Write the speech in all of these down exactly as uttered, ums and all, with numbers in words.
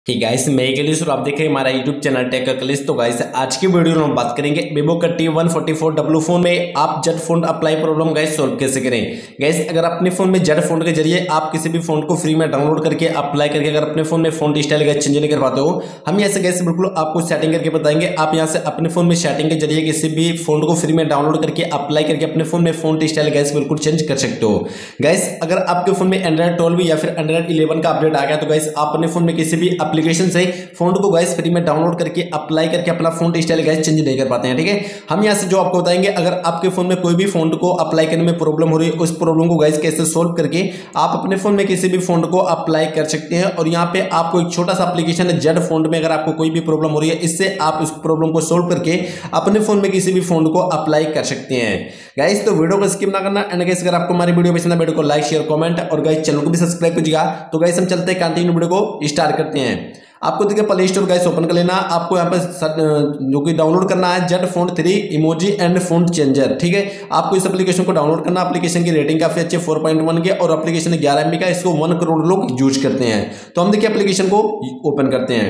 ठीक गाइस, मैं कलिस और आप देख रहे हैं हमारा यूट्यूब चैनल टेक कलिस। तो गाइस आज की वीडियो में हम बात करेंगे वीवो का T one forty four W phone में आप Z phone apply problem guys solve कैसे करें। गाइस अगर अपने फोन में जेड फोन के जरिए आप किसी भी फोन को फ्री में डाउनलोड करके अप्लाई करके अगर अपने फोन में फोन स्टाइल गाइस चेंज नहीं कर पाते हो, हम यहाँ से गाइस बिल्कुल आपको सेटिंग करके बताएंगे। आप यहाँ से अपने फोन में सेटिंग के जरिए किसी भी फोन को फ्री में डाउनलोड करके अप्लाई करके अपने फोन में फोन स्टाइल गाइस बिल्कुल चेंज कर सकते हो। गाइस अगर आपके फोन में एंड्रॉइड ट्वेल्व या फिर एंड्रॉइड इलेवन का अपडेट आ गया तो गाइस आप अपने फोन में किसी भी एप्लीकेशन से फोन को गाइस फ्री में डाउनलोड करके अप्लाई करके अपना फोन स्टाइल गाइस चेंज नहीं कर पाते हैं। ठीक है, हम यहां से जो आपको बताएंगे अगर आपके फोन में कोई भी फोन को अप्लाई करने में प्रॉब्लम हो रही है, उस प्रॉब्लम को गाइस कैसे सोल्व करके आप अपने फोन में किसी भी फोन को अप्लाई कर सकते हैं। और यहां पे आपको एक छोटा सा एप्लीकेशन है जेड फोन में, अगर आपको कोई भी प्रॉब्लम हो रही है इससे आप उस प्रॉब्लम को सोल्व करके अपने फोन में किसी भी फोन को अप्लाई कर सकते हैं। गाइस तो वीडियो को स्किप ना करना। एंड गाइस अगर आपको हमारी वीडियो पसंद है वीडियो को लाइक शेयर कमेंट और गाइस चैनल को भी सब्सक्राइब कीजिएगा। तो गाइस हम चलते हैं कंटिन्यू वीडियो को स्टार्ट करते हैं। आपको देखिए प्ले स्टोर गाइस ओपन कर लेना। आपको यहाँ पर जो कि डाउनलोड करना है Z phone three emoji and phone changer. ठीक है, आपको इस एप्लीकेशन को डाउनलोड करना। एप्लीकेशन की रेटिंग काफी अच्छी फोर पॉइंट वन के और एप्लीकेशन ग्यारह एमबी का, इसको वन करोड़ लोग यूज करते हैं। तो हम देखिए एप्लीकेशन को ओपन करते हैं।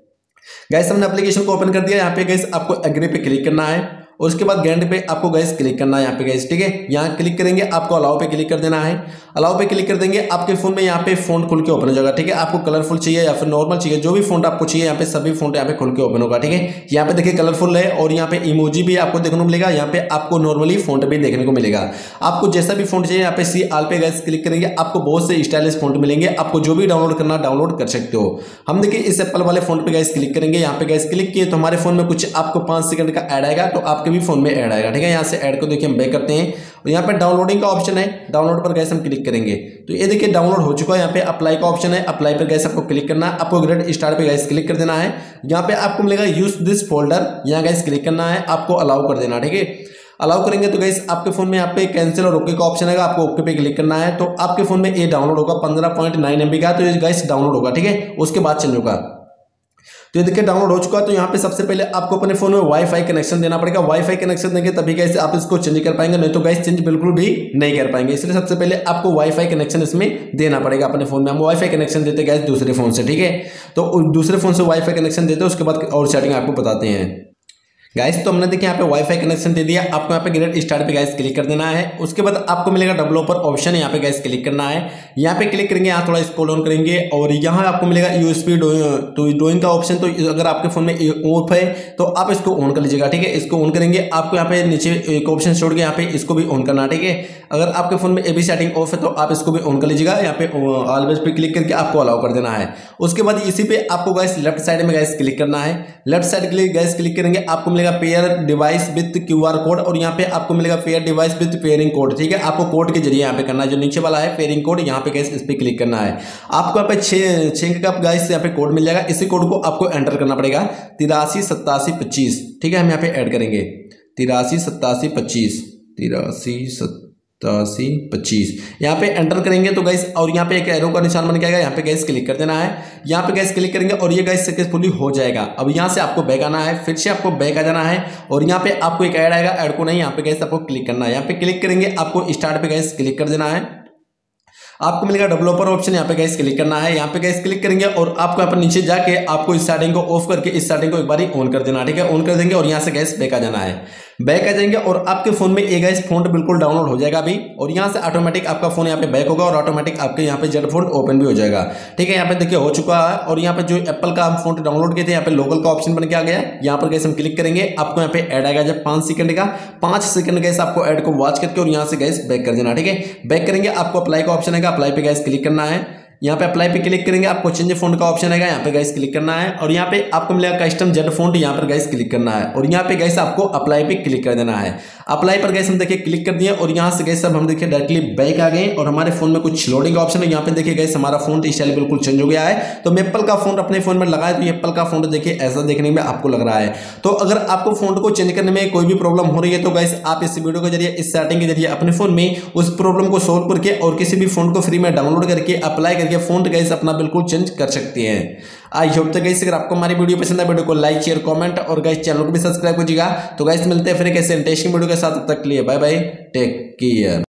गाइस हमने एप्लीकेशन को ओपन कर दिया। यहाँ पे गाइस आपको एग्री पे क्लिक करना है और उसके बाद गेंड पे आपको गाइस क्लिक करना है यहाँ पे गाइस। ठीक है, यहाँ क्लिक करेंगे आपको अलाउ पे क्लिक कर देना है। अलाउ पे क्लिक कर देंगे आपके फोन में यहाँ पे फोन खुल के ओपन हो जाएगा। ठीक है, आपको कलरफुल चाहिए या फिर नॉर्मल चाहिए, जो भी फोन आपको चाहिए यहाँ पे सभी फोन यहाँ पे खुल के ओपन होगा। ठीक है, यहाँ पे देखिए कलरफुल है और यहाँ पे इमोजी भी आपको देखने को मिलेगा। यहाँ पे आपको नॉर्मली फोन भी देखने को मिलेगा। आपको जैसा भी फोन चाहिए यहाँ पे सी आल पे गाइस क्लिक करेंगे, आपको बहुत से स्टाइलिश फोन मिलेंगे। आपको जो भी डाउनलोड करना डाउनलोड कर सकते हो। हम देखिए इस एप्पल वाले फोन पे गाइस क्लिक करेंगे। यहाँ पे गाइस क्लिक किए तो हमारे फोन में कुछ आपको पांच सेकंड का ऐड आएगा, तो आपके भी फोन में ऐड आएगा। ठीक है, यहाँ से ऐड को देखिए हम बैक करते हैं और यहाँ पे डाउनलोडिंग का ऑप्शन है, डाउनलोड पर गैस हम क्लिक करेंगे तो ये देखिए डाउनलोड हो चुका है। यहाँ पे अप्लाई का ऑप्शन है, अप्लाई पर गैस आपको क्लिक करना है। आपको ग्रेड स्टार्ट पे गैस क्लिक कर देना है। यहाँ पे आपको मिलेगा यूज दिस फोल्डर, यहाँ गैस क्लिक करना है, आपको अलाउ कर देना। ठीक है, अलाउ करेंगे तो गैस आपके फोन में यहाँ पे कैंसिल और ओके का ऑप्शन है, आपको ओके पे क्लिक करना है। तो आपके फोन में ये डाउनलोड होगा पंद्रह पॉइंट नाइन एमबी का, तो ये गैस डाउनलोड होगा। ठीक है, उसके बाद चेंज होगा। तो ये देखिए डाउनलोड हो चुका है। तो यहाँ पे सबसे पहले आपको अपने फोन में वाईफाई कनेक्शन देना पड़ेगा। वाईफाई कनेक्शन देंगे तभी गैस आप इसको चेंज कर पाएंगे, नहीं तो गैस चेंज बिल्कुल भी नहीं कर पाएंगे। इसलिए सबसे पहले आपको वाईफाई कनेक्शन इसमें देना पड़ेगा अपने फोन में। हम वाईफाई कनेक्शन देते गैस दूसरे फोन से। ठीक है, तो दूसरे फोन से वाईफाई कनेक्शन देते हैं, उसके बाद और सेटिंग आपको बताते हैं। गाइस तो हमने देखिए यहाँ पे वाईफाई कनेक्शन दे दिया। आपको यहाँ पे ग्रेड स्टार्ट पे गाइस क्लिक कर देना है। उसके बाद आपको मिलेगा डेवलपर ऑप्शन, यहाँ पे गाइस क्लिक करना है। यहाँ पे क्लिक करेंगे, यहाँ थोड़ा स्क्रॉल डाउन करेंगे और यहाँ आपको मिलेगा यूएसबी तो ड्राइंग का ऑप्शन। तो अगर आपके फोन में ऑफ है तो आप इसको ऑन कर लीजिएगा। ठीक है, इसको ऑन करेंगे। आपको यहाँ पे नीचे एक ऑप्शन छोड़ के यहाँ पे इसको भी ऑन करना। ठीक है, अगर आपके फोन में ए बी सेटिंग ऑफ है तो आप इसको भी ऑन कर लीजिएगा। यहाँ पे ऑलवेज पे क्लिक करके आपको अलाउ कर देना है। उसके बाद इसी पे आपको गाइस लेफ्ट साइड में गाइस क्लिक करना है। लेफ्ट साइड के लिए गाइस क्लिक करेंगे, आपको मिलेगा pair device with QR code और यहाँ पे आपको मिलेगा pair device with pairing code. ठीक है, आपको कोड के जरिए यहाँ पे करना है, जो नीचे वाला है पेयरिंग कोड, यहाँ पे गाइस इस पे क्लिक करना है। आपको यहाँ पे छह छह का गाइस यहाँ पे कोड मिल जाएगा। इसी कोड को आपको एंटर करना पड़ेगा, तिरासी सत्तासी पच्चीस। ठीक है, हम यहाँ पे ऐड करेंगे तिरासी सत्तासी पच्चीस तिरासी सत्तासी पच्चीस। यहाँ पे एंटर करेंगे तो गैस और यहाँ पे एक एरो का निशान बन जाएगा, यहाँ पे गैस क्लिक कर देना है। यहाँ पे गैस क्लिक करेंगे और ये गैस सक्सेसफुली हो जाएगा। अब यहाँ से आपको बैक आना है, फिर से आपको बैक आ जाना है और यहाँ पे आपको एक ऐड आएगा, ऐड को नहीं यहाँ पे गैस आपको क्लिक करना है। यहाँ पे क्लिक करेंगे, आपको स्टार्ट पे गैस क्लिक कर देना है। आपको मिलेगा डेवलपर ऑप्शन, यहाँ पे गैस क्लिक करना है। यहाँ पे गैस क्लिक करेंगे और आपको यहाँ पर नीचे जाके आपको इस सेटिंग को ऑफ करके इस सेटिंग को एक बार ऑन कर देना। ठीक है, ऑन कर देंगे और यहाँ से गैस बैक आ जाना है। बैक आ जाएंगे और आपके फोन में ये गैस फोन बिल्कुल डाउनलोड हो जाएगा अभी और यहाँ से ऑटोमेटिक आपका फोन यहाँ पे बैक होगा और ऑटोमेटिक आपके यहाँ पे जेड फोन ओपन भी हो जाएगा। ठीक है, यहाँ पे देखिए हो चुका है और यहाँ पे जो एप्पल का हम फोन डाउनलोड किए थे यहाँ पे लोकल का ऑप्शन बन के आ गया। यहाँ पर गैस हम क्लिक करेंगे, आपको यहाँ पे ऐड आएगा जब पांच सेकंड का, पांच सेकंड गैस आपको ऐड को वॉच करके और यहाँ से गैस बैक कर देना। ठीक है, बैक करेंगे, आपको अप्लाई का ऑप्शन आएगा, अप्लाई पे गैस क्लिक करना है। यहाँ पे अप्लाई पे क्लिक करेंगे, आपको चेंज फोन का ऑप्शन आएगा, यहाँ पे गाइस क्लिक करना है और यहाँ पे आपको मिलेगा कस्टम जेड फोन, यहाँ पर गाइस क्लिक करना है और यहाँ पे गाइस आपको अप्लाई पे क्लिक कर देना है। अप्लाई पर गाइस हम देखिए क्लिक कर दिए और यहाँ से गाइस अब हम देखिए डायरेक्टली बैक आ गए और हमारे फोन में कुछ लोडिंग का ऑप्शन है। यहाँ पे देखिए गाइस हमारा फोन स्टाइल बिल्कुल चेंज हो गया है। तो मैं एप्पल का फोन अपने फोन में लगाया तो ये एप्पल का फोन देखिए ऐसा देखने में आपको लग रहा है। तो अगर आपको फोन को चेंज करने में कोई भी प्रॉब्लम हो रही है तो गाइस आप इस वीडियो के जरिए इस सेटिंग के जरिए अपने फोन में उस प्रॉब्लम को सोल्व करके और किसी भी फोन को फ्री में डाउनलोड करके अप्लाई करके फोन गाइस अपना बिल्कुल चेंज कर सकते हैं। आई होप तो गाइस अगर आपको हमारी वीडियो पसंद है वीडियो को लाइक शेयर कमेंट और गाइस चैनल को भी सब्सक्राइब कीजिएगा। तो गाइस मिलते हैं फिर एक ऐसे इंटरेस्टिंग वीडियो के साथ, तब तक के लिए बाय बाय, टेक केयर।